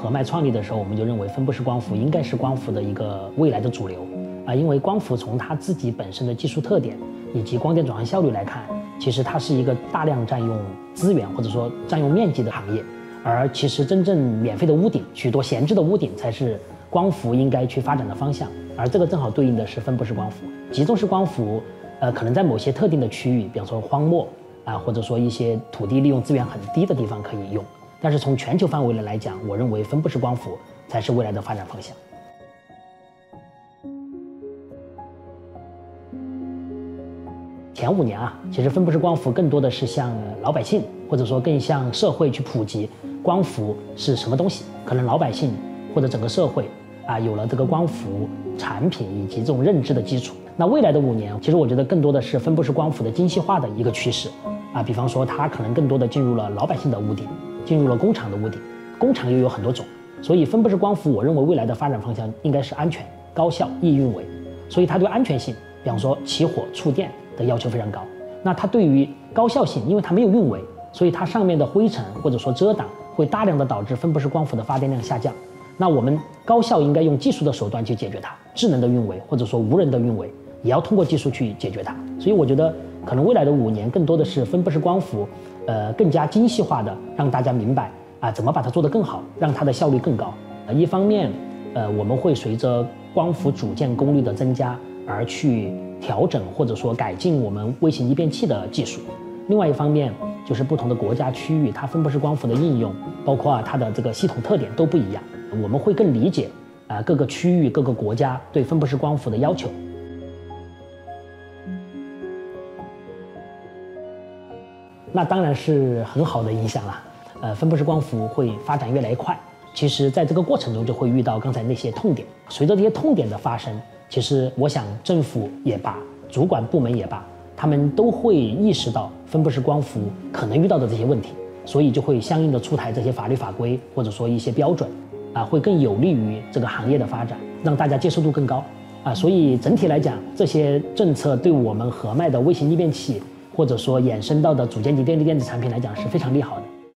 合脉创立的时候，我们就认为分布式光伏应该是光伏的一个未来的主流因为光伏从它自己本身的技术特点以及光电转换效率来看，其实它是一个大量占用资源或者说占用面积的行业，而其实真正免费的屋顶，许多闲置的屋顶才是光伏应该去发展的方向，而这个正好对应的是分布式光伏。集中式光伏，可能在某些特定的区域，比方说荒漠或者说一些土地利用资源很低的地方可以用，但是从全球范围内来讲，我认为分布式光伏才是未来的发展方向。前5年其实分布式光伏更多的是向老百姓，或者说更向社会去普及光伏是什么东西。可能老百姓或者整个社会有了这个光伏产品以及这种认知的基础。那未来的5年，其实我觉得更多的是分布式光伏的精细化的一个趋势比方说它可能更多的进入了老百姓的屋顶，进入了工厂的屋顶，工厂又有很多种，所以分布式光伏我认为未来的发展方向应该是安全、高效、易运维。所以它对安全性，比方说起火、触电的要求非常高。那它对于高效性，因为它没有运维，所以它上面的灰尘或者说遮挡会大量的导致分布式光伏的发电量下降。那我们高效应该用技术的手段去解决它，智能的运维或者说无人的运维也要通过技术去解决它。所以我觉得可能未来的5年更多的是分布式光伏更加精细化的让大家明白怎么把它做得更好，让它的效率更高。一方面我们会随着光伏组件功率的增加而去调整或者说改进我们微型逆变器的技术。另外一方面就是不同的国家区域，它分布式光伏的应用，包括它的这个系统特点都不一样，我们会更理解各个区域各个国家对分布式光伏的要求。那当然是很好的影响了。分布式光伏会发展越来越快，其实在这个过程中就会遇到刚才那些痛点。随着这些痛点的发生，其实我想政府也罢，主管部门也罢，他们都会意识到分布式光伏可能遇到的这些问题，所以就会相应的出台这些法律法规或者说一些标准会更有利于这个行业的发展，让大家接受度更高所以整体来讲，这些政策对我们合脉的微型逆变器或者说衍生到的组件级电力电子产品来讲是非常利好的。